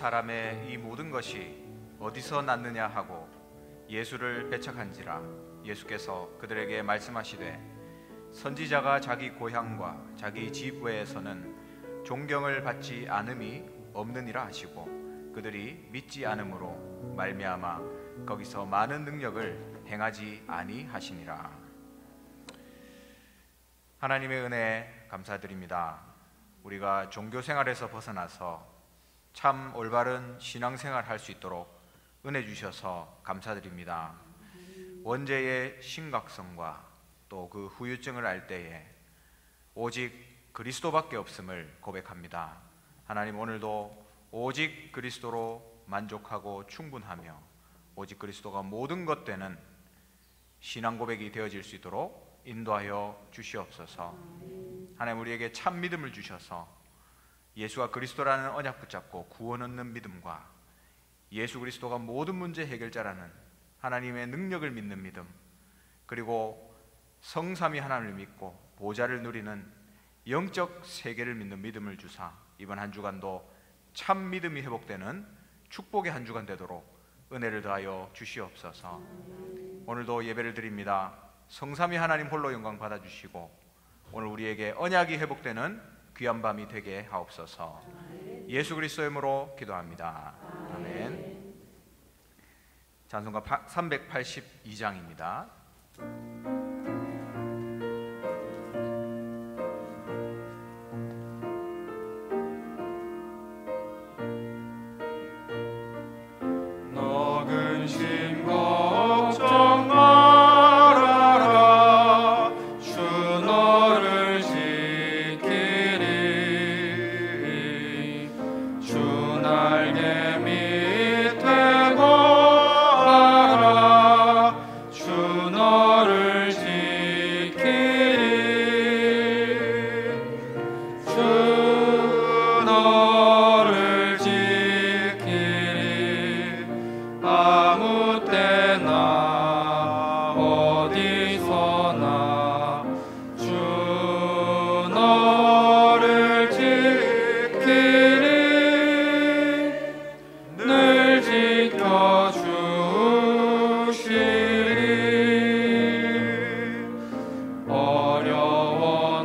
사람의 이 모든 것이 어디서 났느냐 하고 예수를 배척한지라 예수께서 그들에게 말씀하시되 선지자가 자기 고향과 자기 집 외에서는 존경을 받지 않음이 없느니라 하시고 그들이 믿지 않음으로 말미암아 거기서 많은 능력을 행하지 아니하시니라. 하나님의 은혜에 감사드립니다. 우리가 종교생활에서 벗어나서 참 올바른 신앙생활 할 수 있도록 은혜 주셔서 감사드립니다. 원죄의 심각성과 또 그 후유증을 알 때에 오직 그리스도밖에 없음을 고백합니다. 하나님, 오늘도 오직 그리스도로 만족하고 충분하며 오직 그리스도가 모든 것 되는 신앙 고백이 되어질 수 있도록 인도하여 주시옵소서. 하나님, 우리에게 참 믿음을 주셔서 예수가 그리스도라는 언약 붙잡고 구원 얻는 믿음과 예수 그리스도가 모든 문제 해결자라는 하나님의 능력을 믿는 믿음, 그리고 성삼위 하나님을 믿고 보좌를 누리는 영적 세계를 믿는 믿음을 주사 이번 한 주간도 참 믿음이 회복되는 축복의 한 주간 되도록 은혜를 더하여 주시옵소서. 오늘도 예배를 드립니다. 성삼위 하나님 홀로 영광 받아주시고 오늘 우리에게 언약이 회복되는 귀한 밤이 되게 하옵소서. 예수 그리스도의 이름으로 기도합니다. 아멘. 찬송가 382장입니다. 근심 걱정 말아라 주 너를 지키리 주 날개 밑에 거하라 주 너를 지키리 주 너를 지키리 아무 때나 어디서나 주 너를 지키리 늘 지켜주시리 어려워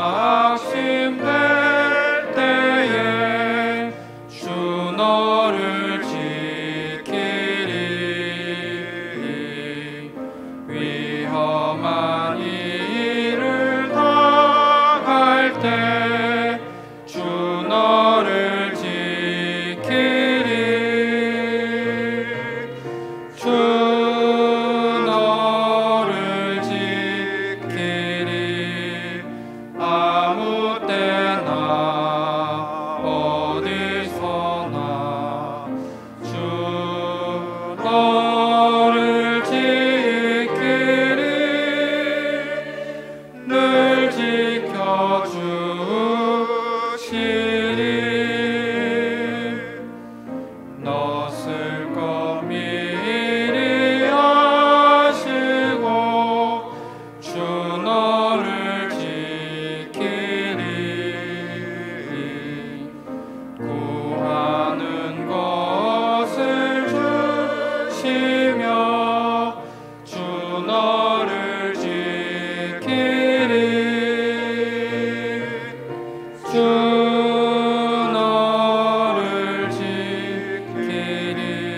낙심될 때에 주 너를 위험한 일을 당할 때 주 너를 지키리 주 너를 지키리 아무 때나 어디서나 주 너를 지키리 늘 지켜주시리 너 쓸 것 미리 아시고 주 너를 지키리 구하는 것을 주시며 주 너를 지키리 주 너를 지키리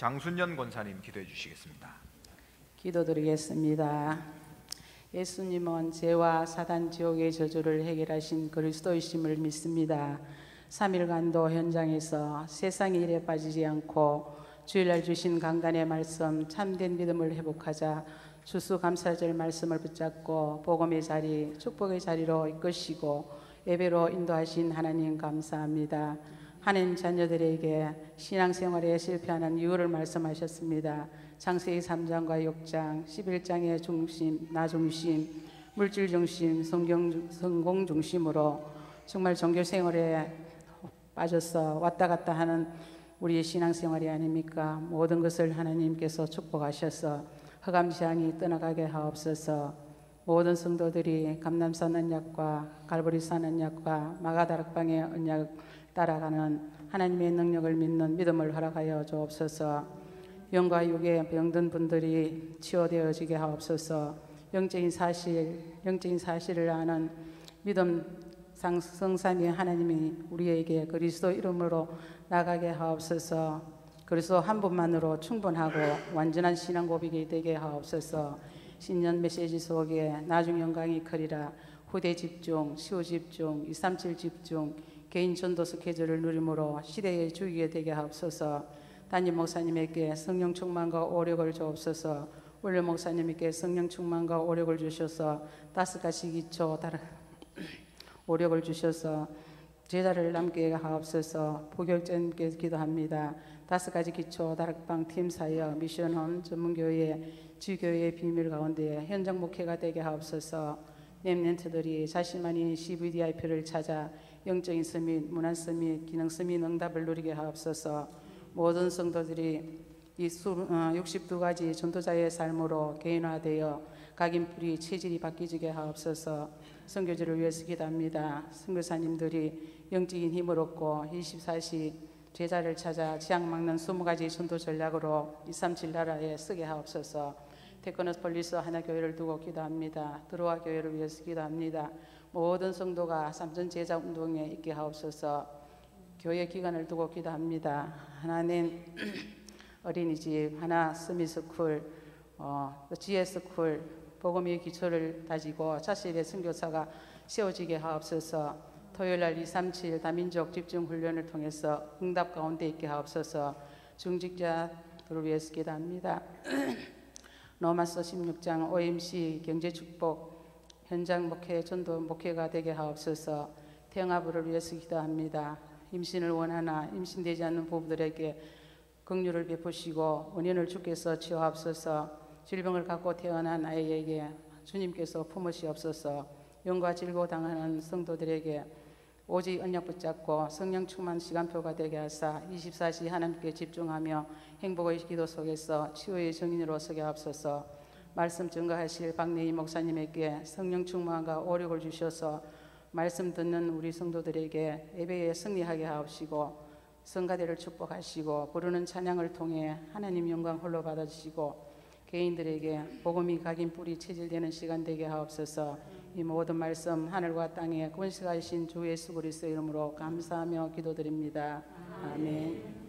강순년 권사님 기도해 주시겠습니다. 기도드리겠습니다. 예수님은 죄와 사단 지옥의 저주를 해결하신 그리스도이심을 믿습니다. 3일간도 현장에서 세상의 일에 빠지지 않고 주일날 주신 강단의 말씀 참된 믿음을 회복하자 추수감사절 말씀을 붙잡고 복음의 자리, 축복의 자리로 이끄시고 예배로 인도하신 하나님 감사합니다. 하나님 자녀들에게 신앙생활에 실패하는 이유를 말씀하셨습니다. 창세기 3장과 6장, 11장의 중심, 나 중심, 물질 중심, 성공 중심으로 정말 종교생활에 빠져서 왔다 갔다 하는 우리의 신앙생활이 아닙니까? 모든 것을 하나님께서 축복하셔서 흑암지향이 떠나가게 하옵소서. 모든 성도들이 감남산 언약과 갈보리산 언약과 마가다락방의 언약을 따라가는 하나님의 능력을 믿는 믿음을 허락하여 주옵소서. 영과 육의 병든 분들이 치유되어지게 하옵소서. 영적인 사실을 아는 믿음 성삼위 하나님이 우리에게 그리스도 이름으로 나가게 하옵소서. 그리스도 한 분만으로 충분하고 완전한 신앙 고백이 되게 하옵소서. 신년 메시지 속에 나중 영광이 크리라, 후대 집중, 시호 집중, 237 집중, 개인 전도 스케줄을 누림으로 시대에 주의게 되게 하옵소서. 담임 목사님에게 성령 충만과 오력을 주옵소서. 원래 목사님에게 성령 충만과 오력을 주셔서 5가지 기초 오력을 주셔서 제자를 남게 하옵소서. 부결전께 기도합니다. 5가지 기초 다락방 팀 사역 미션홈 전문교회 지교회의 비밀 가운데 현장 목회가 되게 하옵소서. 렘넌트들이 자신만이 CVDIP를 찾아 영적인 서밋, 문화 서밋, 기능 서밋 응답을 누리게 하옵소서. 모든 성도들이 이 62가지 전도자의 삶으로 개인화되어 각인뿌리 체질이 바뀌게 하옵소서. 선교지를 위해서 기도합니다. 선교사님들이 영적인 힘을 얻고 24시 제자를 찾아 지향 막는 20가지 전도 전략으로 237 나라에 쓰게 하옵소서. 테크노스 폴리스 하나교회를 두고 기도합니다. 드로아 교회를 위해서 기도합니다. 모든 성도가 삼전 제자 운동에 있게 하옵소서. 교회 기간을 두고 기도합니다. 하나는 어린이집, 하나 스미스쿨, GS쿨, 복음의 기초를 다지고 자신의 선교사가 세워지게 하옵소서. 토요일날 237 다민족 집중훈련을 통해서 응답 가운데 있게 하옵소서. 중직자들을 위해서 기도합니다. 로마서 16장 OMC 경제축복 현장 목회 전도 목회가 되게 하옵소서. 태영아부를 위해서 기도합니다. 임신을 원하나 임신되지 않는 부부들에게 긍휼을 베푸시고 원인을 주께서 치유하옵소서. 질병을 갖고 태어난 아이에게 주님께서 품으시옵소서. 영과 질고 당하는 성도들에게 오직 언약 붙잡고 성령 충만 시간표가 되게 하사 24시 하나님께 집중하며 행복의 기도 속에서 치유의 정인으로 서게 하옵소서. 말씀 증거하실 박내희 목사님에게 성령 충만과 오력을 주셔서 말씀 듣는 우리 성도들에게 예배에 승리하게 하옵시고 성가대를 축복하시고 부르는 찬양을 통해 하나님 영광 홀로 받아주시고 개인들에게 복음이 각인 뿌리 체질되는 시간 되게 하옵소서. 이 모든 말씀 하늘과 땅에 권세하신 주 예수 그리스도 이름으로 감사하며 기도드립니다. 아멘.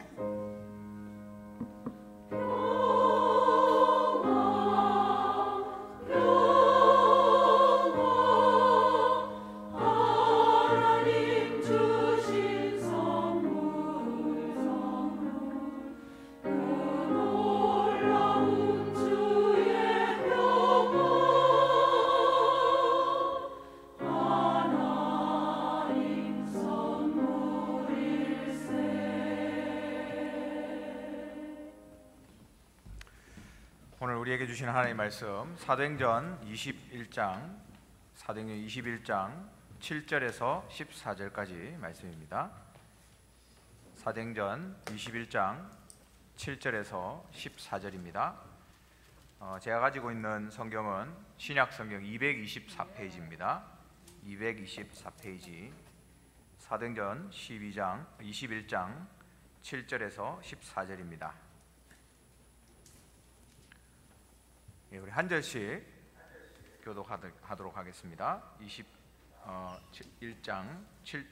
오늘 우리에게 주신 하나님의 말씀 사도행전 21장 7절에서 14절까지 말씀입니다. 사도행전 21장 7절에서 14절입니다. 제가 가지고 있는 성경은 신약 성경 224페이지입니다. 224페이지 사도행전 21장 7절에서 14절입니다. 예, 우리 한 절씩 교독하도록 하겠습니다. 21장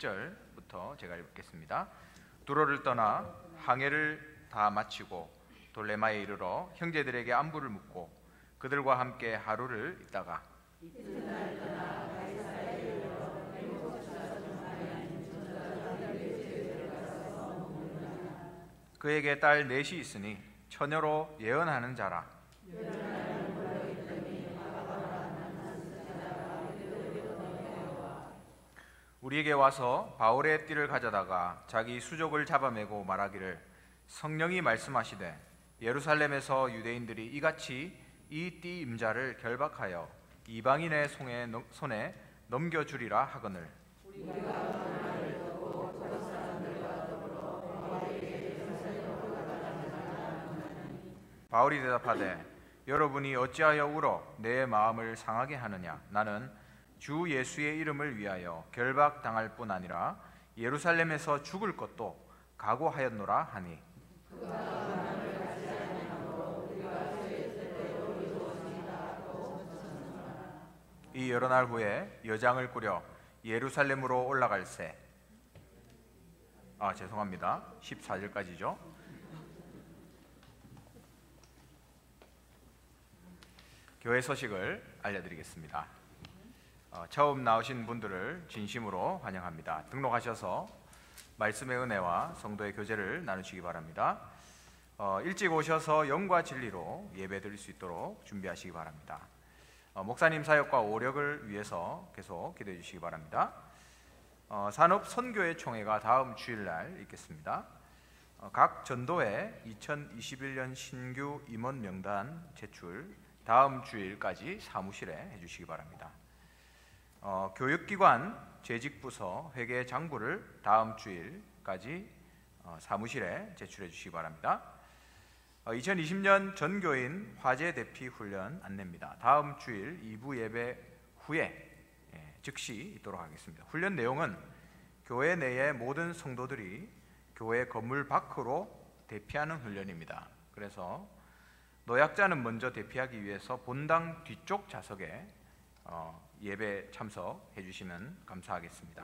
7절부터 제가 읽겠습니다. 두로를 떠나 항해를 다 마치고 돌레마에 이르러 형제들에게 안부를 묻고 그들과 함께 하루를 있다가 그에게 딸 넷이 있으니 처녀로 예언하는 자라. 우리에게 와서 바울의 띠를 가져다가 자기 수족을 잡아매고 말하기를 성령이 말씀하시되 예루살렘에서 유대인들이 이같이 이 띠 임자를 결박하여 이방인의 손에 넘겨주리라 하거늘 바울이 대답하되 여러분이 어찌하여 울어 내 마음을 상하게 하느냐. 나는 주 예수의 이름을 위하여 결박당할 뿐 아니라 예루살렘에서 죽을 것도 각오하였노라 하니 이 여러 날 후에 여장을 꾸려 예루살렘으로 올라갈새. 죄송합니다. 14절까지죠. 교회 소식을 알려드리겠습니다. 처음 나오신 분들을 진심으로 환영합니다. 등록하셔서 말씀의 은혜와 성도의 교제를 나누시기 바랍니다. 일찍 오셔서 영과 진리로 예배드릴 수 있도록 준비하시기 바랍니다. 목사님 사역과 오력을 위해서 계속 기도해 주시기 바랍니다. 산업 선교회 총회가 다음 주일날 있겠습니다. 각 전도회 2021년 신규 임원 명단 제출 다음 주일까지 사무실에 해주시기 바랍니다. 교육기관 재직부서 회계 장부를 다음 주일까지 사무실에 제출해 주시기 바랍니다. 2020년 전교인 화재 대피 훈련 안내입니다. 다음 주일 2부 예배 후에 즉시 있도록 하겠습니다. 훈련 내용은 교회 내의 모든 성도들이 교회 건물 밖으로 대피하는 훈련입니다. 그래서 노약자는 먼저 대피하기 위해서 본당 뒤쪽 좌석에 예배 참석해 주시면 감사하겠습니다.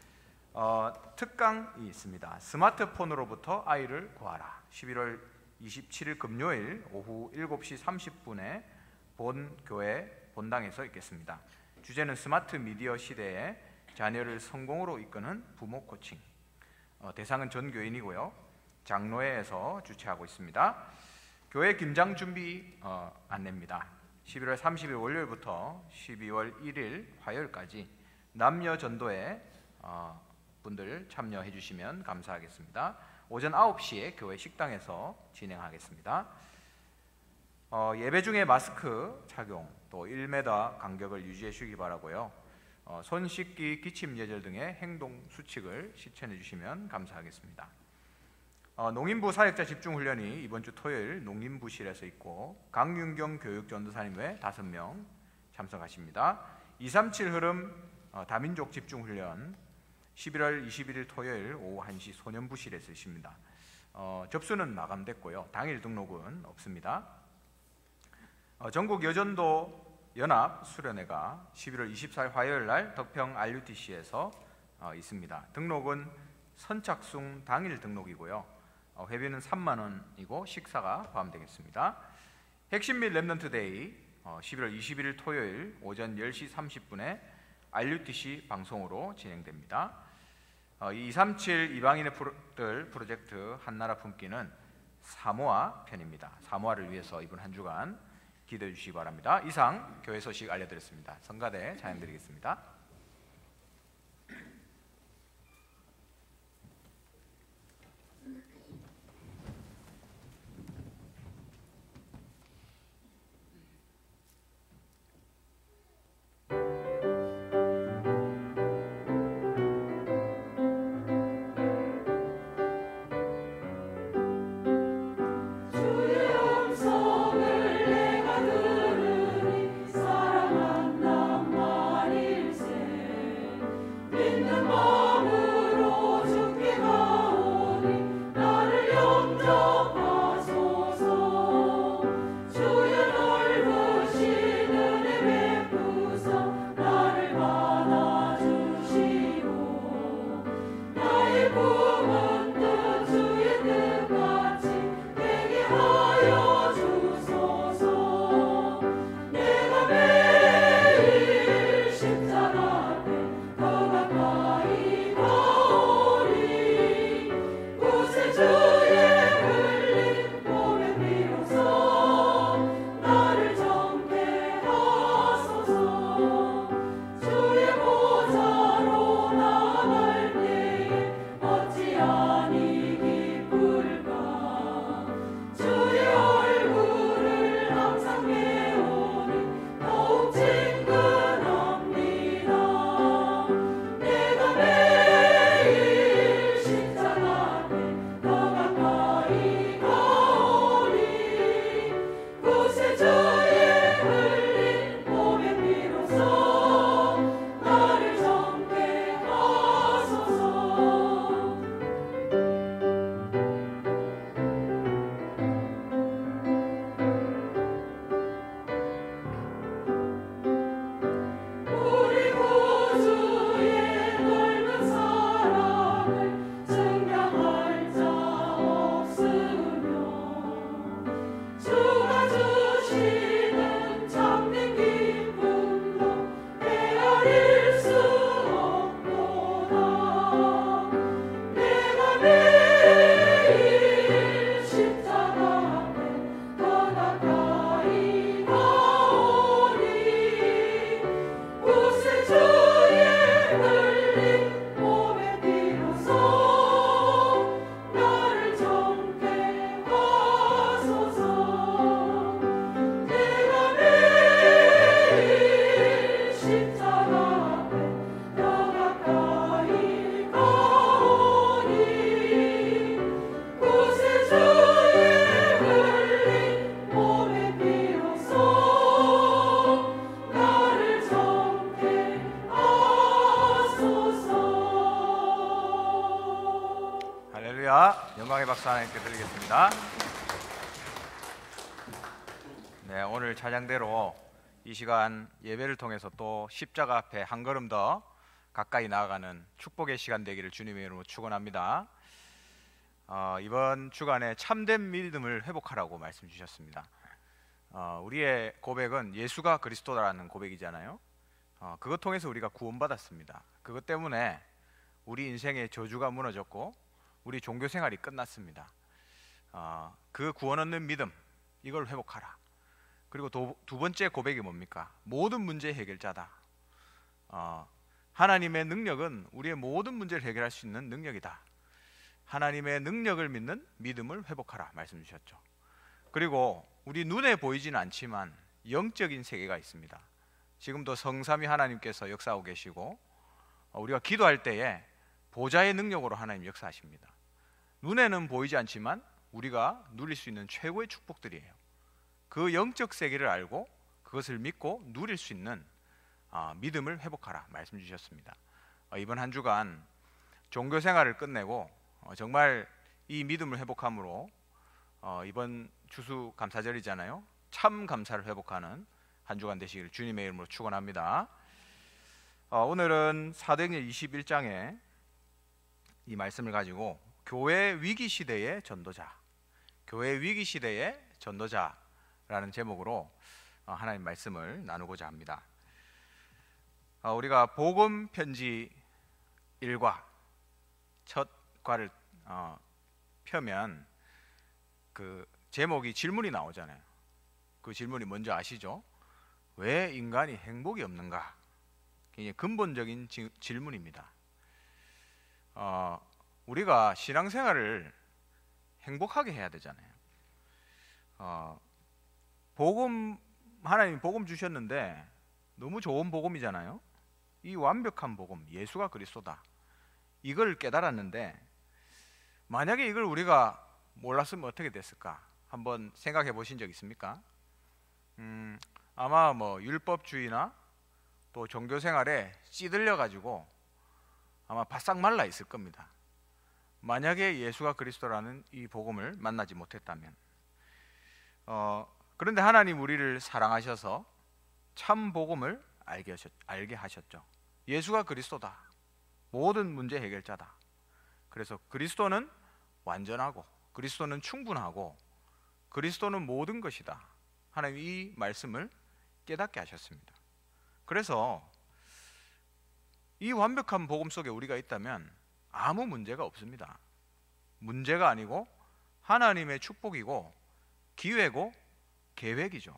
특강이 있습니다. 스마트폰으로부터 아이를 구하라. 11월 27일 금요일 오후 7시 30분에 본 교회 본당에서 있겠습니다. 주제는 스마트 미디어 시대에 자녀를 성공으로 이끄는 부모 코칭. 대상은 전 교인이고요. 장로회에서 주최하고 있습니다. 교회 김장 준비 안내입니다. 11월 30일 월요일부터 12월 1일 화요일까지 남녀 전도회 분들 참여해 주시면 감사하겠습니다. 오전 9시에 교회 식당에서 진행하겠습니다. 예배 중에 마스크 착용, 또 1m 간격을 유지해 주시기 바라고요. 손 씻기, 기침 예절 등의 행동 수칙을 실천해 주시면 감사하겠습니다. 농인부 사역자 집중훈련이 이번 주 토요일 농인부실에서 있고 강윤경 교육전도사님 외 5명 참석하십니다. 237 흐름 다민족 집중훈련 11월 21일 토요일 오후 1시 소년부실에서 있습니다. 접수는 마감됐고요. 당일 등록은 없습니다. 전국 여전도 연합 수련회가 11월 24일 화요일 날 덕평 RUTC에서 있습니다. 등록은 선착순 당일 등록이고요. 회비는 3만 원이고 식사가 포함되겠습니다. 핵심 및 렘넌트 데이 11월 21일 토요일 오전 10시 30분에 RUTC 방송으로 진행됩니다. 237 이방인의 프로젝트 한나라 품기는 사모아 편입니다. 사모아를 위해서 이번 한 주간 기도해 주시기 바랍니다. 이상 교회 소식 알려드렸습니다. 성가대 찬양드리겠습니다. 사랑한단 말일세 영광의 박수 하나님께 드리겠습니다. 네, 오늘 찬양대로 이 시간 예배를 통해서 또 십자가 앞에 한 걸음 더 가까이 나아가는 축복의 시간 되기를 주님의 이름으로 축원합니다. 이번 주간에 참된 믿음을 회복하라고 말씀 주셨습니다. 우리의 고백은 예수가 그리스도라는 고백이잖아요. 그것 통해서 우리가 구원받았습니다. 그것 때문에 우리 인생의 저주가 무너졌고 우리 종교 생활이 끝났습니다. 그 구원 얻는 믿음, 이걸 회복하라. 그리고 두 번째 고백이 뭡니까? 모든 문제의 해결자다. 하나님의 능력은 우리의 모든 문제를 해결할 수 있는 능력이다. 하나님의 능력을 믿는 믿음을 회복하라 말씀 주셨죠. 그리고 우리 눈에 보이지는 않지만 영적인 세계가 있습니다. 지금도 성삼위 하나님께서 역사하고 계시고 우리가 기도할 때에 보좌의 능력으로 하나님 역사하십니다. 눈에는 보이지 않지만 우리가 누릴 수 있는 최고의 축복들이에요. 그 영적 세계를 알고 그것을 믿고 누릴 수 있는 믿음을 회복하라 말씀 주셨습니다. 이번 한 주간 종교 생활을 끝내고 정말 이 믿음을 회복함으로 이번 추수 감사절이잖아요. 참 감사를 회복하는 한 주간 되시기를 주님의 이름으로 축원합니다. 오늘은 사도행전 21장에 이 말씀을 가지고 교회 위기 시대의 전도자, 교회 위기 시대의 전도자라는 제목으로 하나님 말씀을 나누고자 합니다. 우리가 복음 편지 1과 첫 과를 펴면 그 제목이 질문이 나오잖아요. 그 질문이 뭔지 아시죠? 왜 인간이 행복이 없는가? 굉장히 근본적인 질문입니다. 우리가 신앙생활을 행복하게 해야 되잖아요. 하나님 복음 주셨는데 너무 좋은 복음이잖아요. 이 완벽한 복음, 예수가 그리스도다, 이걸 깨달았는데 만약에 이걸 우리가 몰랐으면 어떻게 됐을까? 한번 생각해 보신 적 있습니까? 아마 율법주의나 또 종교생활에 찌들려 가지고 아마 바싹 말라 있을 겁니다. 만약에 예수가 그리스도라는 이 복음을 만나지 못했다면. 그런데 하나님 우리를 사랑하셔서 참 복음을 알게 하셨죠. 예수가 그리스도다, 모든 문제 해결자다. 그래서 그리스도는 완전하고 그리스도는 충분하고 그리스도는 모든 것이다. 하나님 이 말씀을 깨닫게 하셨습니다. 그래서 이 완벽한 복음 속에 우리가 있다면 아무 문제가 없습니다. 문제가 아니고 하나님의 축복이고 기회고 계획이죠.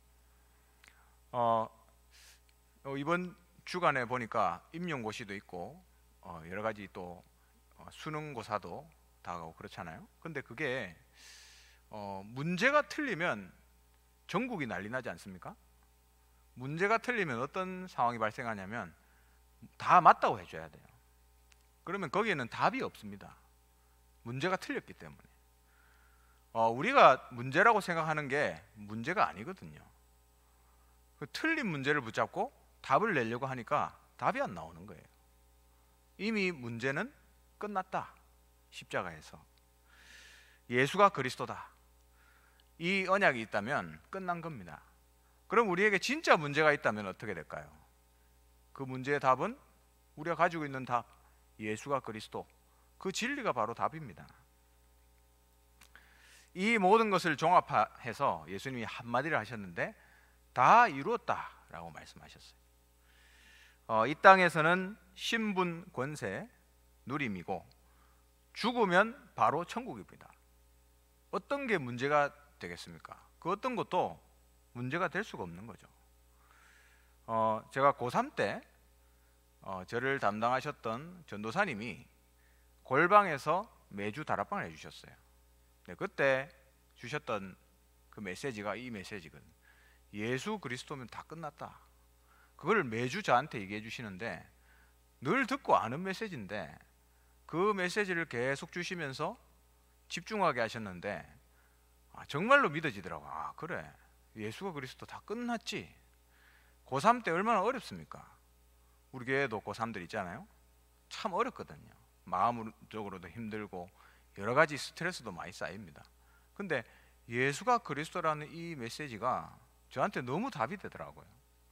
이번 주간에 보니까 임용고시도 있고 여러 가지 또 수능고사도 다가오고 그렇잖아요. 근데 그게 문제가 틀리면 전국이 난리 나지 않습니까? 문제가 틀리면 어떤 상황이 발생하냐면 다 맞다고 해줘야 돼요. 그러면 거기에는 답이 없습니다. 문제가 틀렸기 때문에. 우리가 문제라고 생각하는 게 문제가 아니거든요. 그 틀린 문제를 붙잡고 답을 내려고 하니까 답이 안 나오는 거예요. 이미 문제는 끝났다. 십자가에서 예수가 그리스도다, 이 언약이 있다면 끝난 겁니다. 그럼 우리에게 진짜 문제가 있다면 어떻게 될까요? 그 문제의 답은 우리가 가지고 있는 답, 예수가 그리스도, 그 진리가 바로 답입니다. 이 모든 것을 종합해서 예수님이 한마디를 하셨는데 다 이루었다라고 말씀하셨어요. 이 땅에서는 신분, 권세, 누림이고 죽으면 바로 천국입니다. 어떤 게 문제가 되겠습니까? 그 어떤 것도 문제가 될 수가 없는 거죠. 제가 고3 때 저를 담당하셨던 전도사님이 골방에서 매주 다락방을 해주셨어요. 네, 그때 주셨던 그 메시지가 이 메시지거든요. 예수 그리스도면 다 끝났다. 그걸 매주 저한테 얘기해 주시는데 늘 듣고 아는 메시지인데 그 메시지를 계속 주시면서 집중하게 하셨는데 정말로 믿어지더라고요. 그래, 예수가 그리스도 다 끝났지. 고3 때 얼마나 어렵습니까? 우리 교회도 고3들 있잖아요. 참 어렵거든요. 마음적으로도 힘들고 여러 가지 스트레스도 많이 쌓입니다. 근데 예수가 그리스도라는 이 메시지가 저한테 너무 답이 되더라고요.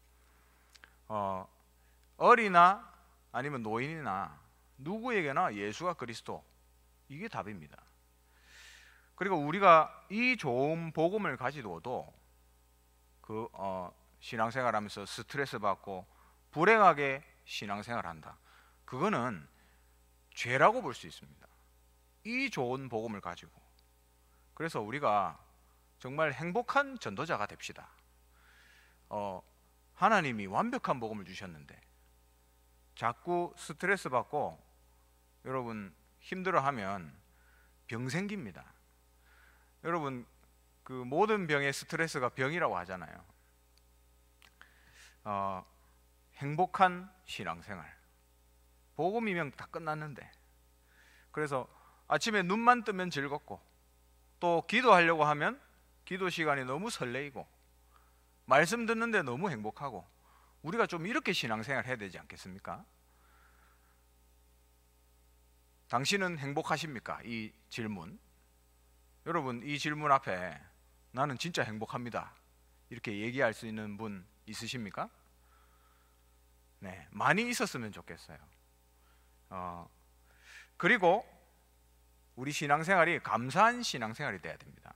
어리나 아니면 노인이나 누구에게나 예수가 그리스도, 이게 답입니다. 그리고 우리가 이 좋은 복음을 가지고도 신앙생활하면서 스트레스 받고 불행하게 신앙생활한다, 그거는 죄라고 볼 수 있습니다. 이 좋은 복음을 가지고. 그래서 우리가 정말 행복한 전도자가 됩시다. 하나님이 완벽한 복음을 주셨는데 자꾸 스트레스 받고 여러분 힘들어하면 병 생깁니다. 여러분 그 모든 병의 스트레스가 병이라고 하잖아요. 행복한 신앙생활, 복음이면 다 끝났는데, 그래서 아침에 눈만 뜨면 즐겁고, 또 기도하려고 하면 기도 시간이 너무 설레이고, 말씀 듣는데 너무 행복하고, 우리가 좀 이렇게 신앙생활 해야 되지 않겠습니까? 당신은 행복하십니까? 이 질문. 여러분, 이 질문 앞에 나는 진짜 행복합니다, 이렇게 얘기할 수 있는 분 있으십니까? 네, 많이 있었으면 좋겠어요. 그리고 우리 신앙생활이 감사한 신앙생활이 돼야 됩니다.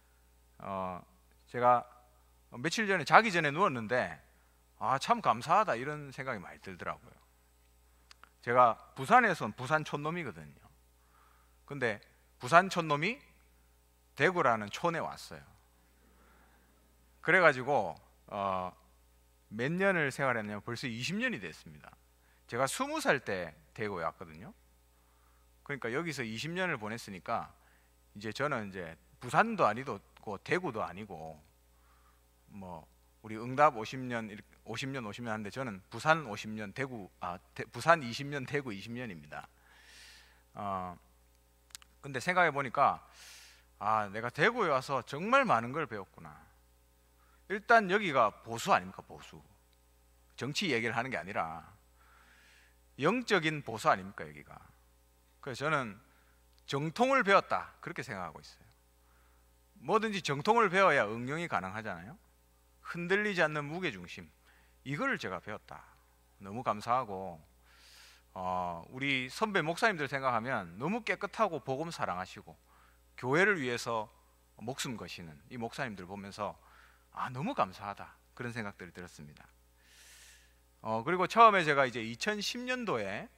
제가 며칠 전에 자기 전에 누웠는데 참 감사하다 이런 생각이 많이 들더라고요. 제가 부산에선 부산 촌놈이거든요. 근데 부산 촌놈이 대구라는 촌에 왔어요. 그래가지고 몇 년을 생활했냐면 벌써 20년이 됐습니다. 제가 20살 때 대구에 왔거든요. 그러니까 여기서 20년을 보냈으니까 이제 저는 이제 부산도 아니고 대구도 아니고 뭐 우리 응답 50년 하는데 저는 부산 50년 부산 20년 대구 20년입니다. 근데 생각해 보니까 내가 대구에 와서 정말 많은 걸 배웠구나. 일단 여기가 보수 아닙니까? 보수. 정치 얘기를 하는 게 아니라 영적인 보수 아닙니까? 여기가. 그래서 저는 정통을 배웠다, 그렇게 생각하고 있어요. 뭐든지 정통을 배워야 응용이 가능하잖아요. 흔들리지 않는 무게중심, 이거를 제가 배웠다. 너무 감사하고, 우리 선배 목사님들 생각하면 너무 깨끗하고 복음 사랑하시고 교회를 위해서 목숨 거시는 이 목사님들 보면서 너무 감사하다, 그런 생각들이 들었습니다. 그리고 처음에 제가 이제 2010년도에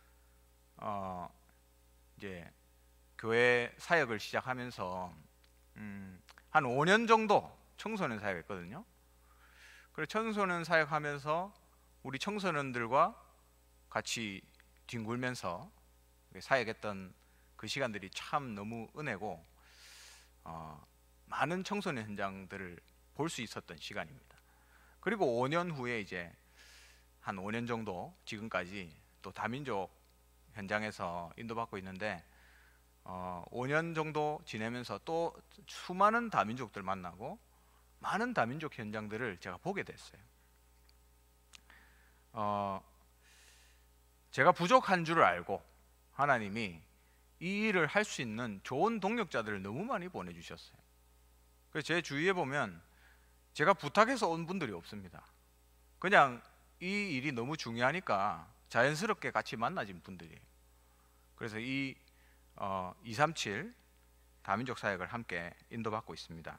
이제 교회 사역을 시작하면서 한 5년 정도 청소년 사역했거든요. 그래서 청소년 사역하면서 우리 청소년들과 같이 뒹굴면서 사역했던 그 시간들이 참 너무 은혜고, 많은 청소년 현장들을 볼 수 있었던 시간입니다. 그리고 5년 후에 이제 한 5년 정도 지금까지 또 다민족 현장에서 인도받고 있는데, 5년 정도 지내면서 또 수많은 다민족들 만나고 많은 다민족 현장들을 제가 보게 됐어요. 제가 부족한 줄을 알고 하나님이 이 일을 할 수 있는 좋은 동력자들을 너무 많이 보내주셨어요. 그래서 제 주위에 보면 제가 부탁해서 온 분들이 없습니다. 그냥 이 일이 너무 중요하니까 자연스럽게 같이 만나진 분들이에요. 그래서 이 237 다민족 사역을 함께 인도받고 있습니다.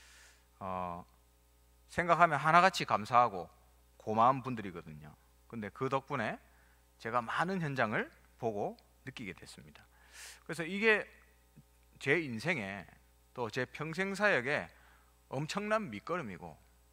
생각하면 하나같이 감사하고 고마운 분들이거든요. 근데 그 덕분에 제가 많은 현장을 보고 느끼게 됐습니다. 그래서 이게 제 인생에 또 제 평생 사역에 엄청난 밑거름이고,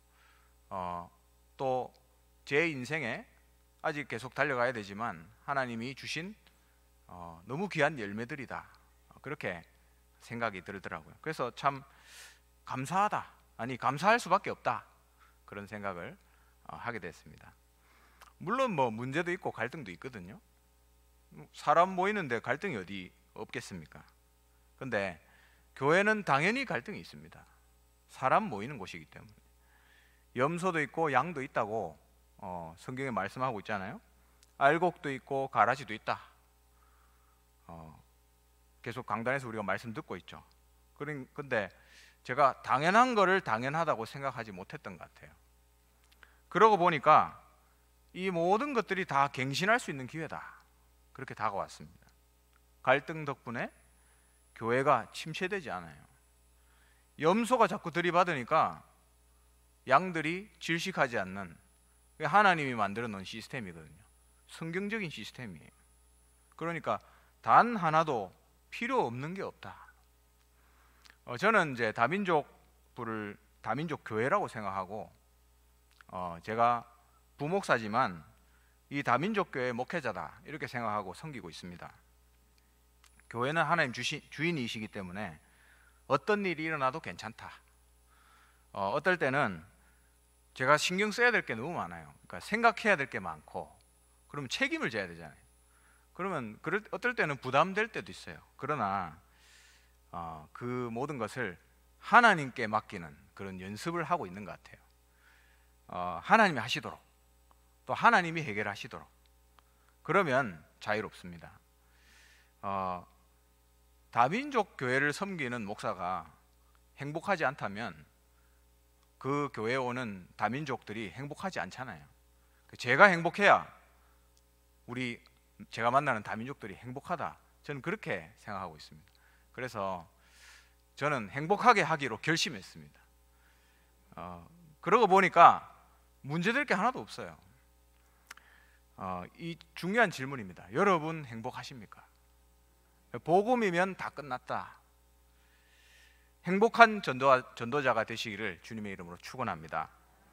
또 제 인생에 아직 계속 달려가야 되지만 하나님이 주신 너무 귀한 열매들이다, 그렇게 생각이 들더라고요. 그래서 참 감사하다, 감사할 수밖에 없다, 그런 생각을 하게 됐습니다. 물론 뭐 문제도 있고 갈등도 있거든요. 사람 모이는데 갈등이 어디 없겠습니까? 근데 교회는 당연히 갈등이 있습니다. 사람 모이는 곳이기 때문에. 염소도 있고 양도 있다고 성경에 말씀하고 있잖아요. 알곡도 있고 가라지도 있다. 계속 강단에서 우리가 말씀 듣고 있죠. 근데 제가 당연한 거를 당연하다고 생각하지 못했던 것 같아요. 그러고 보니까 이 모든 것들이 다 갱신할 수 있는 기회다, 그렇게 다가왔습니다. 갈등 덕분에 교회가 침체되지 않아요. 염소가 자꾸 들이받으니까 양들이 질식하지 않는, 하나님이 만들어 놓은 시스템이거든요. 성경적인 시스템이에요. 그러니까 단 하나도 필요 없는 게 없다. 저는 이제 다민족부를 다민족 교회라고 생각하고, 제가 부목사지만 이 다민족 교회의 목회자다, 이렇게 생각하고 섬기고 있습니다. 교회는 하나님 주인이시기 때문에 어떤 일이 일어나도 괜찮다. 어떨 때는 제가 신경 써야 될 게 너무 많아요. 그러니까 생각해야 될 게 많고, 그러면 책임을 져야 되잖아요. 그러면 어떨 때는 부담될 때도 있어요. 그러나 그 모든 것을 하나님께 맡기는 그런 연습을 하고 있는 것 같아요. 하나님이 하시도록, 또 하나님이 해결하시도록. 그러면 자유롭습니다. 다민족 교회를 섬기는 목사가 행복하지 않다면 그 교회에 오는 다민족들이 행복하지 않잖아요. 제가 행복해야 제가 만나는 다민족들이 행복하다, 저는 그렇게 생각하고 있습니다. 그래서 저는 행복하게 하기로 결심했습니다. 그러고 보니까 문제될 게 하나도 없어요. 이 중요한 질문입니다. 여러분 행복하십니까? 복음이면 다 끝났다. 행복한 전도자가 되시기를 주님의 이름으로 축원합니다.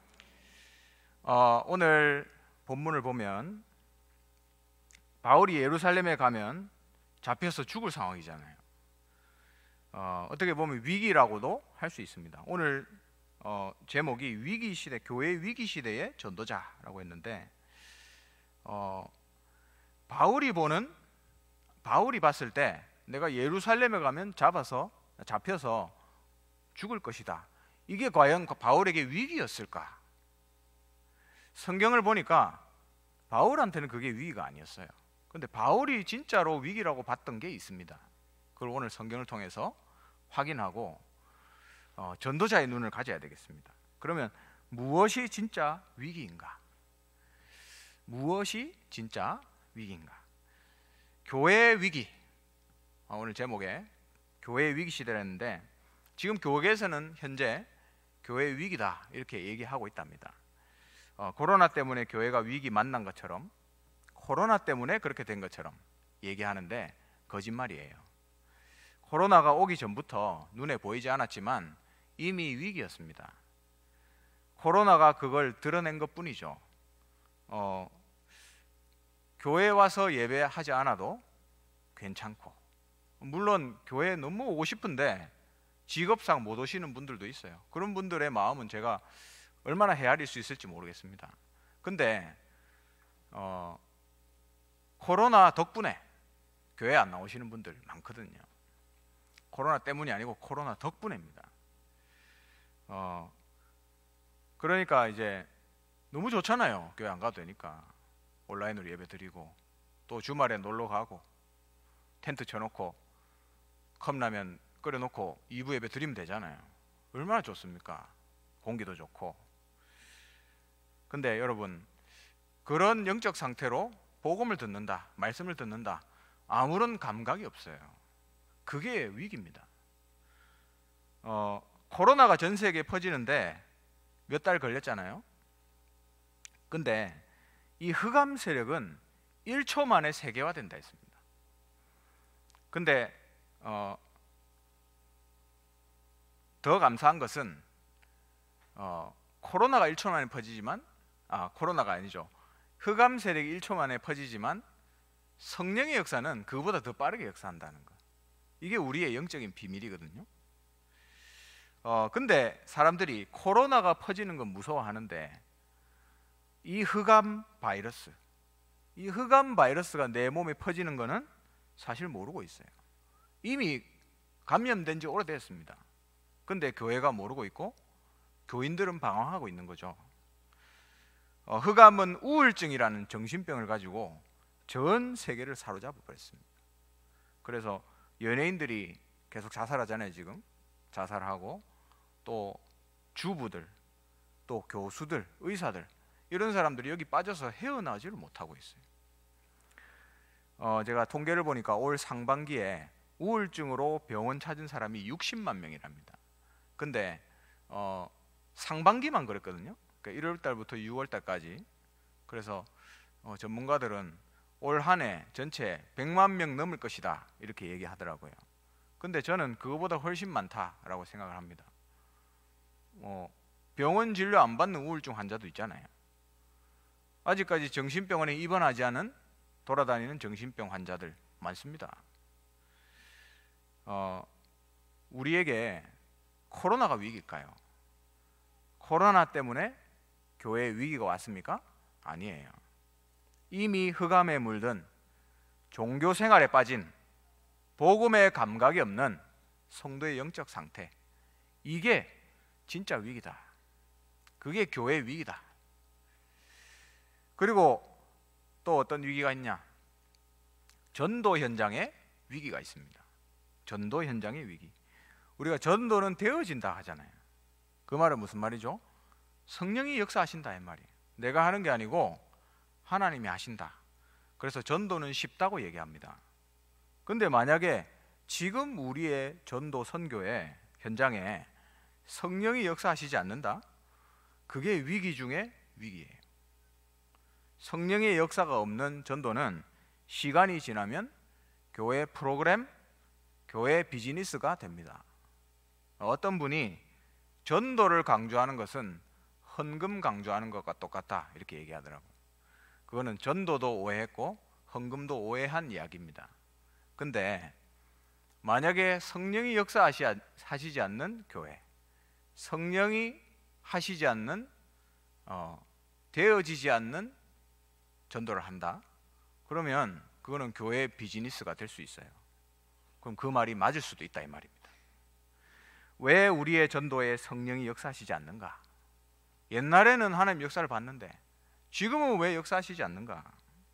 오늘 본문을 보면 바울이 예루살렘에 가면 잡혀서 죽을 상황이잖아요. 어떻게 보면 위기라고도 할 수 있습니다. 오늘 제목이 위기시대, 교회 위기시대의 전도자라고 했는데, 바울이 봤을 때 내가 예루살렘에 가면 잡혀서 죽을 것이다, 이게 과연 바울에게 위기였을까? 성경을 보니까 바울한테는 그게 위기가 아니었어요. 근데 바울이 진짜로 위기라고 봤던 게 있습니다. 그걸 오늘 성경을 통해서 확인하고 전도자의 눈을 가져야 되겠습니다. 그러면 무엇이 진짜 위기인가? 무엇이 진짜 위기인가? 교회의 위기. 오늘 제목에 교회의 위기 시대라는데, 지금 교회에서는 현재 교회의 위기다, 이렇게 얘기하고 있답니다. 코로나 때문에 교회가 위기 만난 것처럼, 코로나 때문에 그렇게 된 것처럼 얘기하는데 거짓말이에요. 코로나가 오기 전부터 눈에 보이지 않았지만 이미 위기였습니다. 코로나가 그걸 드러낸 것뿐이죠. 교회에 와서 예배하지 않아도 괜찮고, 물론 교회에 너무 오고 싶은데 직업상 못 오시는 분들도 있어요. 그런 분들의 마음은 제가 얼마나 헤아릴 수 있을지 모르겠습니다. 근데 코로나 덕분에 교회 안 나오시는 분들 많거든요. 코로나 때문이 아니고 코로나 덕분입니다. 그러니까 이제 너무 좋잖아요. 교회 안 가도 되니까 온라인으로 예배 드리고, 또 주말에 놀러 가고 텐트 쳐놓고 컵라면 끓여놓고 2부 예배 드리면 되잖아요. 얼마나 좋습니까? 공기도 좋고. 근데 여러분, 그런 영적 상태로 복음을 듣는다, 말씀을 듣는다, 아무런 감각이 없어요. 그게 위기입니다. 코로나가 전 세계에 퍼지는데 몇 달 걸렸잖아요. 근데 이 흑암 세력은 1초 만에 세계화된다 했습니다. 근데 더 감사한 것은 코로나가 1초 만에 퍼지지만, 코로나가 아니죠, 흑암 세력이 1초 만에 퍼지지만 성령의 역사는 그보다 더 빠르게 역사한다는 것. 이게 우리의 영적인 비밀이거든요. 근데 사람들이 코로나가 퍼지는 건 무서워하는데 이 흑암 바이러스가 내 몸에 퍼지는 거는 사실 모르고 있어요. 이미 감염된 지 오래됐습니다. 근데 교회가 모르고 있고 교인들은 방황하고 있는 거죠. 흑암은 우울증이라는 정신병을 가지고 전 세계를 사로잡아 버렸습니다. 그래서 연예인들이 계속 자살하잖아요. 지금 자살하고, 또 주부들, 또 교수들, 의사들, 이런 사람들이 여기 빠져서 헤어나지를 못하고 있어요. 제가 통계를 보니까 올 상반기에 우울증으로 병원 찾은 사람이 60만 명이랍니다. 근데 상반기만 그랬거든요. 그러니까 1월 달부터 6월 달까지. 그래서 전문가들은 올 한 해 전체 100만 명 넘을 것이다, 이렇게 얘기하더라고요. 근데 저는 그거보다 훨씬 많다라고 생각을 합니다. 병원 진료 안 받는 우울증 환자도 있잖아요. 아직까지 정신병원에 입원하지 않은 돌아다니는 정신병 환자들 많습니다. 우리에게 코로나가 위기일까요? 코로나 때문에 교회에 위기가 왔습니까? 아니에요. 이미 흑암에 물든 종교 생활에 빠진 복음의 감각이 없는 성도의 영적 상태, 이게 진짜 위기다. 그게 교회의 위기다. 그리고 또 어떤 위기가 있냐? 전도 현장에 위기가 있습니다. 전도 현장의 위기. 우리가 전도는 되어진다 하잖아요. 그 말은 무슨 말이죠? 성령이 역사하신다 이 말이에요. 내가 하는 게 아니고 하나님이 하신다. 그래서 전도는 쉽다고 얘기합니다. 근데 만약에 지금 우리의 전도 선교의 현장에 성령이 역사하시지 않는다? 그게 위기 중에 위기예요. 성령의 역사가 없는 전도는 시간이 지나면 교회 프로그램, 교회 비즈니스가 됩니다. 어떤 분이 전도를 강조하는 것은 헌금 강조하는 것과 똑같다, 이렇게 얘기하더라고요. 그거는 전도도 오해했고 헌금도 오해한 이야기입니다. 근데 만약에 성령이 역사하시지 않는 교회, 성령이 하시지 않는 되어지지 않는 전도를 한다, 그러면 그거는 교회의 비즈니스가 될 수 있어요. 그럼 그 말이 맞을 수도 있다 이 말입니다. 왜 우리의 전도에 성령이 역사하시지 않는가? 옛날에는 하나님 역사를 봤는데 지금은 왜 역사하시지 않는가?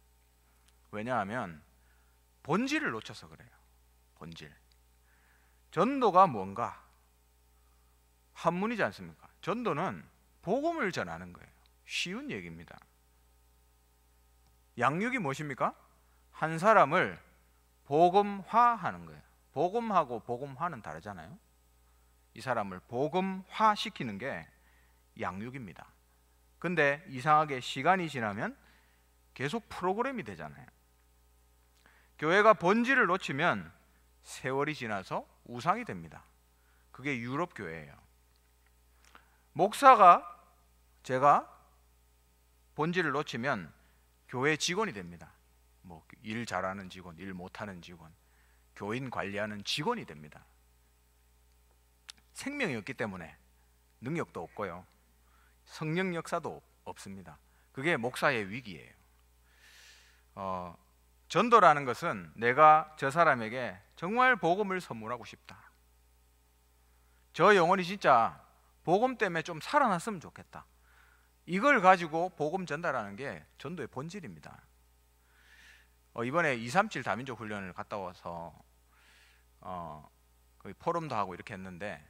왜냐하면 본질을 놓쳐서 그래요. 본질. 전도가 뭔가? 한문이지 않습니까? 전도는 복음을 전하는 거예요. 쉬운 얘기입니다. 양육이 무엇입니까? 한 사람을 복음화하는 거예요. 복음하고 복음화는 다르잖아요. 이 사람을 복음화 시키는 게 양육입니다. 근데 이상하게 시간이 지나면 계속 프로그램이 되잖아요. 교회가 본질을 놓치면 세월이 지나서 우상이 됩니다. 그게 유럽 교회예요. 목사가, 제가 본질을 놓치면 교회 직원이 됩니다. 뭐 일 잘하는 직원, 일 못하는 직원, 교인 관리하는 직원이 됩니다. 생명이 없기 때문에 능력도 없고요, 성령 역사도 없습니다. 그게 목사의 위기예요. 전도라는 것은 내가 저 사람에게 정말 복음을 선물하고 싶다. 저 영혼이 진짜 복음 때문에 좀 살아났으면 좋겠다. 이걸 가지고 복음 전달하는 게 전도의 본질입니다. 이번에 237 다민족 훈련을 갔다 와서 거의 포럼도 하고 이렇게 했는데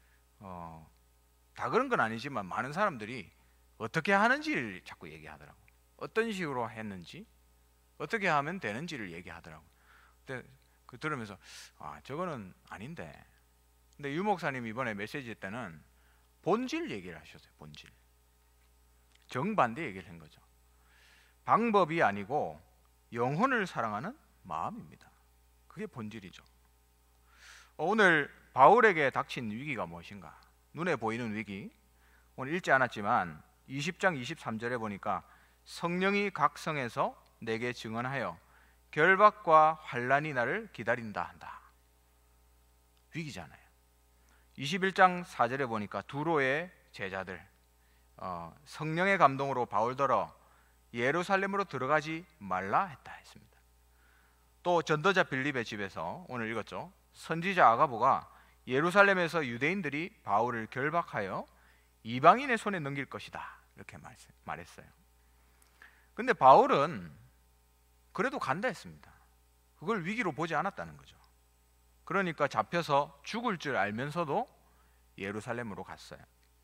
다 그런 건 아니지만 많은 사람들이 어떻게 하는지를 자꾸 얘기하더라고요. 어떤 식으로 했는지, 어떻게 하면 되는지를 얘기하더라고요. 근데 그 들으면서 저거는 아닌데. 근데 유 목사님이 이번에 메시지 때는 본질 얘기를 하셨어요. 본질. 정반대 얘기를 한 거죠. 방법이 아니고 영혼을 사랑하는 마음입니다. 그게 본질이죠. 오늘 바울에게 닥친 위기가 무엇인가? 눈에 보이는 위기. 오늘 읽지 않았지만 20장 23절에 보니까 성령이 각 성에서 내게 증언하여 결박과 환난이 나를 기다린다 한다. 위기잖아요. 21장 4절에 보니까 두로의 제자들 성령의 감동으로 바울더러 예루살렘으로 들어가지 말라 했다 했습니다. 또 전도자 빌립의 집에서 오늘 읽었죠. 선지자 아가보가 예루살렘에서 유대인들이 바울을 결박하여 이방인의 손에 넘길 것이다, 이렇게 말했어요. 근데 바울은 그래도 간다 했습니다. 그걸 위기로 보지 않았다는 거죠. 그러니까 잡혀서 죽을 줄 알면서도 예루살렘으로 갔어요.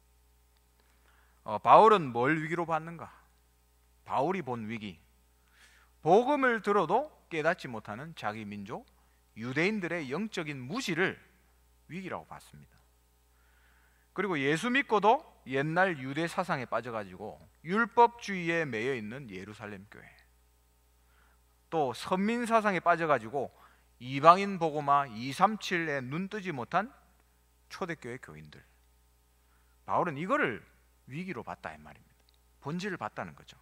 바울은 뭘 위기로 봤는가? 바울이 본 위기, 복음을 들어도 깨닫지 못하는 자기 민족 유대인들의 영적인 무지를 위기라고 봤습니다. 그리고 예수 믿고도 옛날 유대 사상에 빠져가지고 율법주의에 매여 있는 예루살렘 교회, 또 선민 사상에 빠져가지고 이방인 복음화 237에 눈 뜨지 못한 초대교회 교인들, 바울은 이거를 위기로 봤다 이 말입니다. 본질을 봤다는 거죠.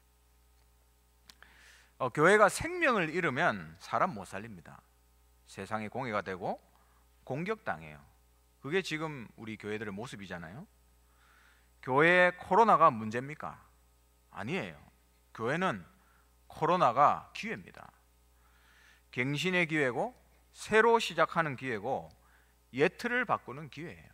교회가 생명을 잃으면 사람 못 살립니다. 세상에 공해가 되고 공격당해요. 그게 지금 우리 교회들의 모습이잖아요. 교회에 코로나가 문제입니까? 아니에요. 교회는 코로나가 기회입니다. 갱신의 기회고 새로 시작하는 기회고 옛 틀을 바꾸는 기회예요.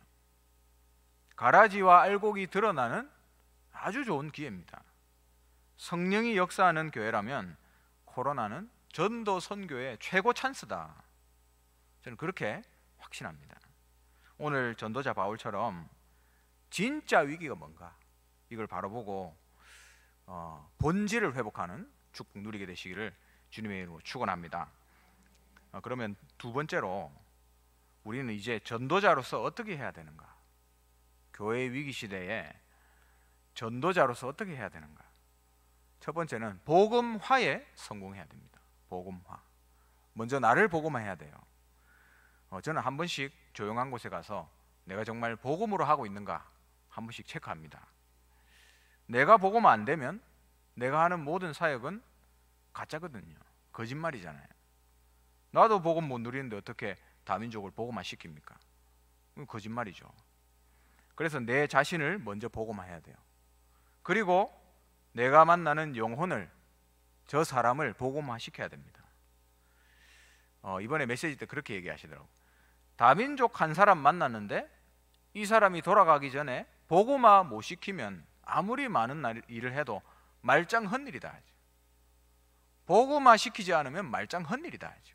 가라지와 알곡이 드러나는 아주 좋은 기회입니다. 성령이 역사하는 교회라면 코로나는 전도 선교의 최고 찬스다. 저는 그렇게 확신합니다. 오늘 전도자 바울처럼 진짜 위기가 뭔가 이걸 바라보고 본질을 회복하는 축복 누리게 되시기를 주님의 이름으로 축원합니다. 그러면 두 번째로 우리는 이제 전도자로서 어떻게 해야 되는가? 교회 위기 시대에 전도자로서 어떻게 해야 되는가? 첫 번째는 복음화에 성공해야 됩니다. 복음화. 먼저 나를 복음화해야 돼요. 저는 한 번씩 조용한 곳에 가서 내가 정말 복음으로 하고 있는가 한 번씩 체크합니다. 내가 복음 안 되면 내가 하는 모든 사역은 가짜거든요. 거짓말이잖아요. 나도 복음 못 누리는데 어떻게 다민족을 복음화 시킵니까? 거짓말이죠. 그래서 내 자신을 먼저 복음화해야 돼요. 그리고 내가 만나는 영혼을, 저 사람을 복음화 시켜야 됩니다. 이번에 메시지 때 그렇게 얘기하시더라고요. 다민족 한 사람 만났는데 이 사람이 돌아가기 전에 복음화 못 시키면 아무리 많은 일을 해도 말짱 헛일이다 하죠. 복음화 시키지 않으면 말짱 헛일이다 하죠.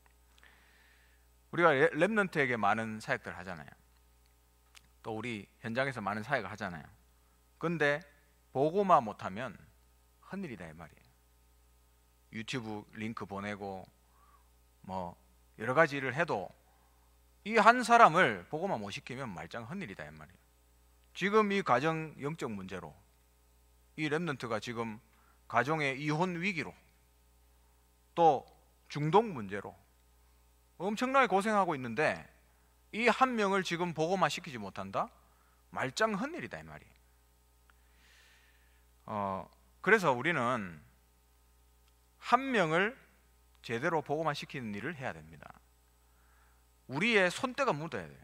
우리가 렘넌트에게 많은 사역들 하잖아요. 또 우리 현장에서 많은 사역을 하잖아요. 근데 복음화 못하면 헛일이다 이 말이에요. 유튜브 링크 보내고 뭐 여러 가지 일을 해도 이 한 사람을 복음화 못 시키면 말짱 헛일이다 이 말이에요. 지금 이 가정 영적 문제로 이 렘넌트가 지금 가정의 이혼 위기로 또 중독 문제로 엄청나게 고생하고 있는데 이 한 명을 지금 복음화 시키지 못한다? 말짱 헛일이다 이 말이에요. 그래서 우리는 한 명을 제대로 복음화 시키는 일을 해야 됩니다. 우리의 손때가 묻어야 돼요.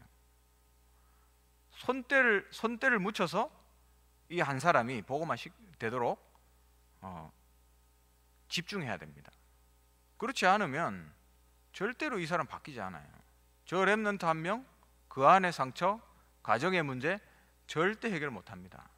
손때를 묻혀서 이 한 사람이 복음화 되도록 집중해야 됩니다. 그렇지 않으면 절대로 이 사람 바뀌지 않아요. 저 렘넌트 한 명, 그 안의 상처, 가정의 문제 절대 해결 못합니다.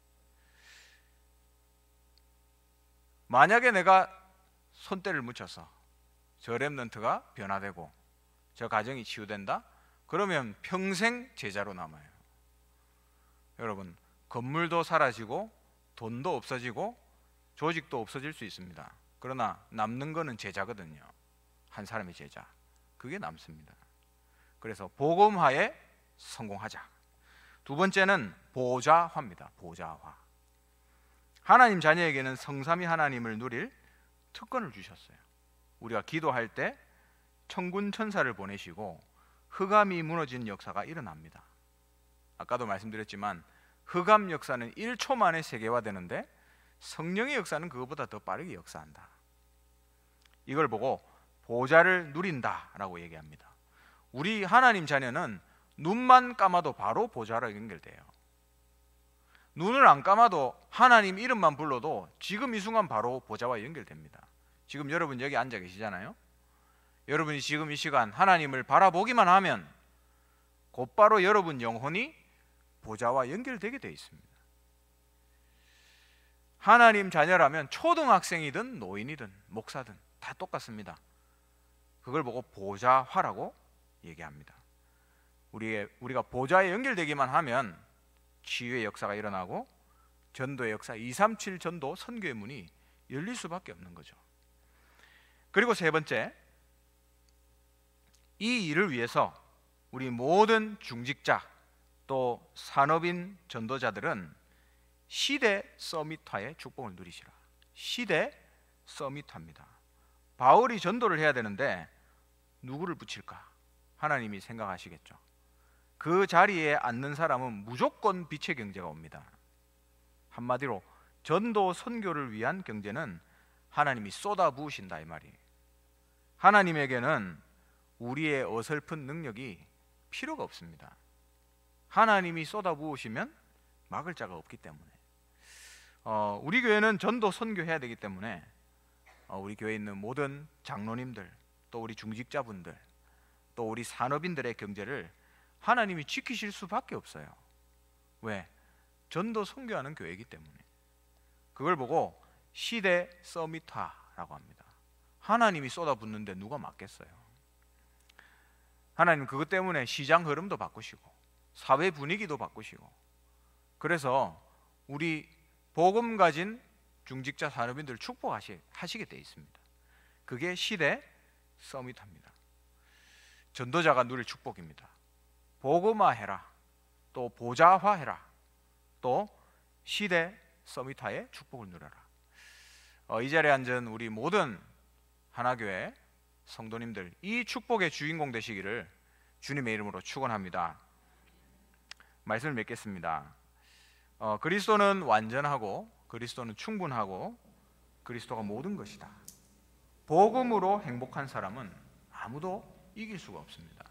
만약에 내가 손때를 묻혀서 저 렘넌트가 변화되고 저 가정이 치유된다? 그러면 평생 제자로 남아요. 여러분, 건물도 사라지고 돈도 없어지고 조직도 없어질 수 있습니다. 그러나 남는 거는 제자거든요. 한 사람의 제자. 그게 남습니다. 그래서 복음화에 성공하자. 두 번째는 보좌화입니다. 보좌화. 하나님 자녀에게는 성삼위 하나님을 누릴 특권을 주셨어요. 우리가 기도할 때 천군 천사를 보내시고 흑암이 무너진 역사가 일어납니다. 아까도 말씀드렸지만 흑암 역사는 1초 만에 세계화되는데 성령의 역사는 그것보다 더 빠르게 역사한다. 이걸 보고 보좌를 누린다라고 얘기합니다. 우리 하나님 자녀는 눈만 감아도 바로 보좌로 연결돼요. 눈을 안 감아도 하나님 이름만 불러도 지금 이 순간 바로 보좌와 연결됩니다. 지금 여러분 여기 앉아 계시잖아요. 여러분이 지금 이 시간 하나님을 바라보기만 하면 곧바로 여러분 영혼이 보좌와 연결되게 되어 있습니다. 하나님 자녀라면 초등학생이든 노인이든 목사든 다 똑같습니다. 그걸 보고 보좌화라고 얘기합니다. 우리가 보좌에 연결되기만 하면 치유의 역사가 일어나고 전도의 역사, 237 전도 선교의 문이 열릴 수밖에 없는 거죠. 그리고 세 번째, 이 일을 위해서 우리 모든 중직자 또 산업인 전도자들은 시대 서밋화의 축복을 누리시라. 시대 서밋화입니다. 바울이 전도를 해야 되는데 누구를 붙일까? 하나님이 생각하시겠죠. 그 자리에 앉는 사람은 무조건 빛의 경제가 옵니다. 한마디로 전도 선교를 위한 경제는 하나님이 쏟아부으신다 이 말이에요. 하나님에게는 우리의 어설픈 능력이 필요가 없습니다. 하나님이 쏟아부으시면 막을 자가 없기 때문에 우리 교회는 전도 선교해야 되기 때문에 우리 교회에 있는 모든 장로님들 또 우리 중직자분들 또 우리 산업인들의 경제를 하나님이 지키실 수밖에 없어요. 왜? 전도 선교하는 교회이기 때문에. 그걸 보고 시대 서밋화라고 합니다. 하나님이 쏟아붓는데 누가 막겠어요? 하나님 그것 때문에 시장 흐름도 바꾸시고 사회 분위기도 바꾸시고, 그래서 우리 복음 가진 중직자 산업인들 축복하시게 돼 있습니다. 그게 시대 서밋화입니다. 전도자가 누릴 축복입니다. 복음화해라, 또 보좌화해라, 또 시대 서밋화의 축복을 누려라. 이 자리에 앉은 우리 모든 하나교회 성도님들, 이 축복의 주인공 되시기를 주님의 이름으로 축원합니다. 말씀을 맺겠습니다. 그리스도는 완전하고 그리스도는 충분하고 그리스도가 모든 것이다. 복음으로 행복한 사람은 아무도 이길 수가 없습니다.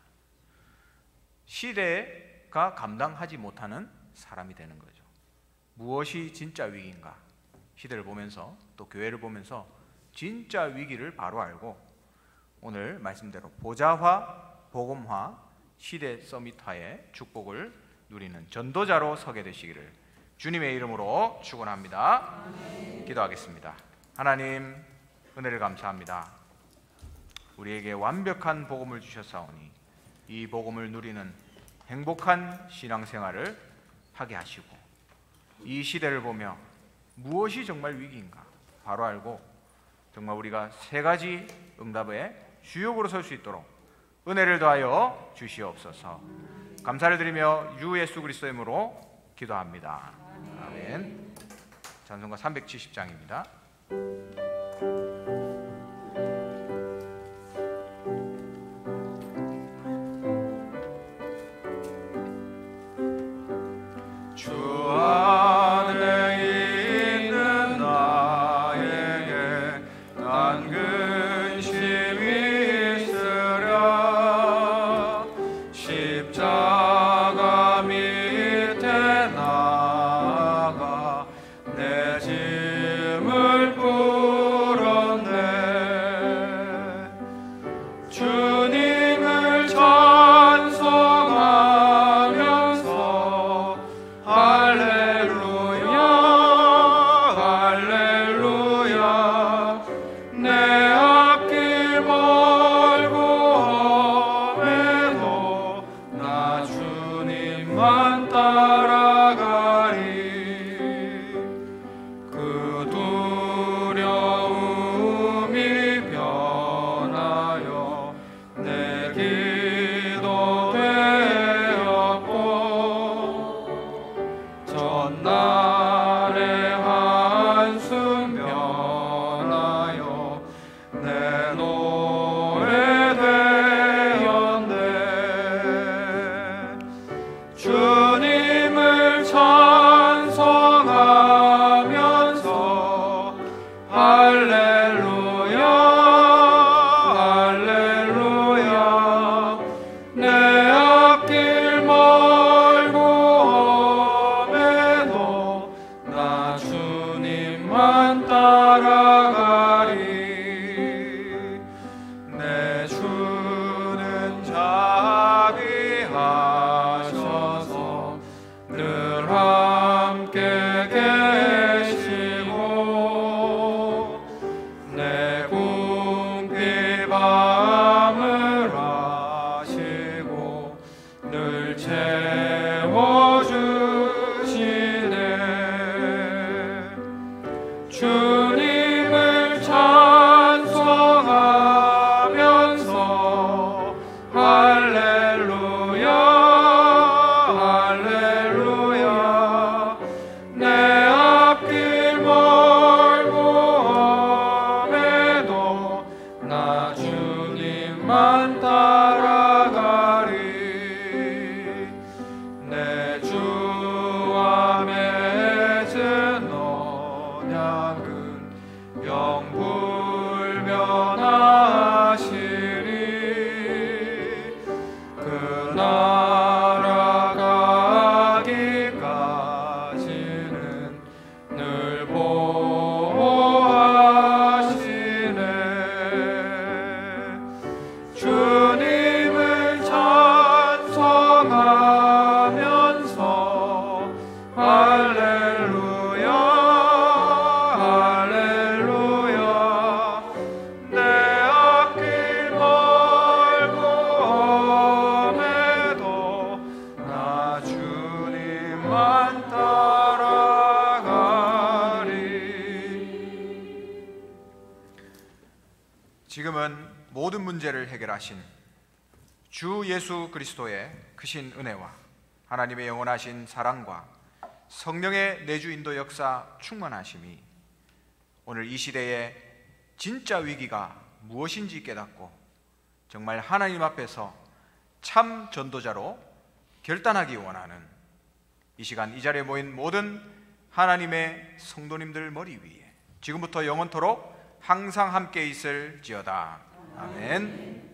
시대가 감당하지 못하는 사람이 되는 거죠. 무엇이 진짜 위기인가? 시대를 보면서 또 교회를 보면서 진짜 위기를 바로 알고 오늘 말씀대로 보좌화, 복음화, 시대 서밋화의 축복을 누리는 전도자로 서게 되시기를 주님의 이름으로 축원합니다. 기도하겠습니다. 하나님, 은혜를 감사합니다. 우리에게 완벽한 복음을 주셨사오니 이 복음을 누리는 행복한 신앙생활을 하게 하시고, 이 시대를 보며 무엇이 정말 위기인가 바로 알고 정말 우리가 세 가지 응답의 주역으로 설 수 있도록 은혜를 더하여 주시옵소서. 감사를 드리며 주 예수 그리스도의 이름으로 기도합니다. 아멘. 찬송가 370장입니다. 영불변하시니 그 나라 가기까지는 늘 보호하시네. 주님을 찬송하면서 할렐루야 할렐루야 내 앞길 멀고 험해도 나 주님만 따라가리. 지금은 모든 문제를 해결하신 주 예수 그리스도의 크신 은혜와 하나님의 영원하신 사랑과 성령의 내주 인도 역사 충만하심이 오늘 이 시대의 진짜 위기가 무엇인지 깨닫고 정말 하나님 앞에서 참 전도자로 결단하기 원하는 이 시간 이 자리에 모인 모든 하나님의 성도님들 머리 위에 지금부터 영원토록 항상 함께 있을지어다. 아멘.